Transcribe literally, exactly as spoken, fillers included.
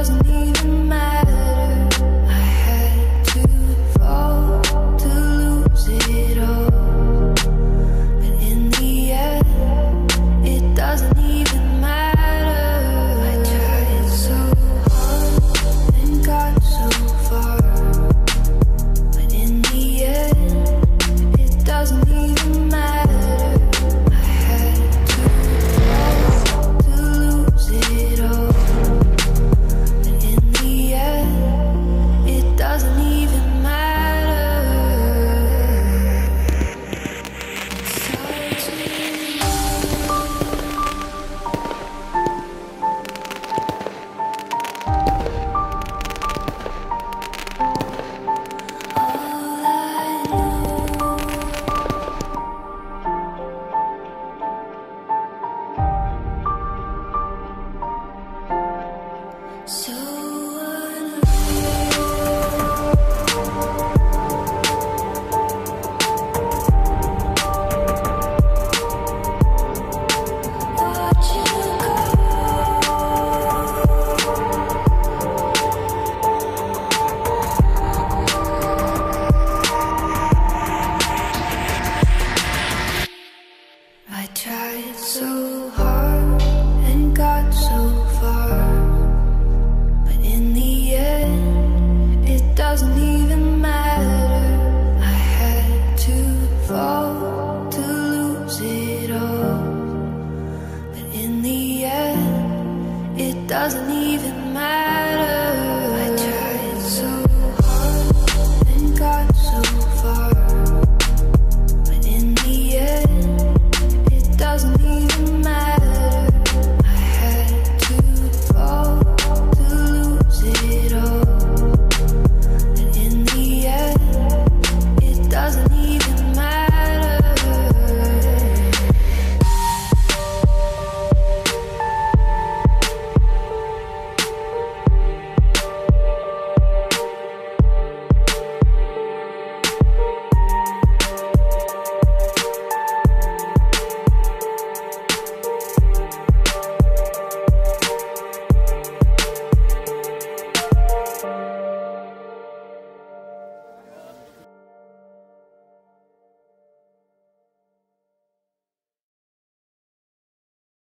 doesn't even matter. I had to fall to lose it all, but in the end, it doesn't even matter. I tried so hard and got so far, but in the end, it doesn't even matter. I had to fall to lose it all, but in the end, it doesn't even matter. It's hard to So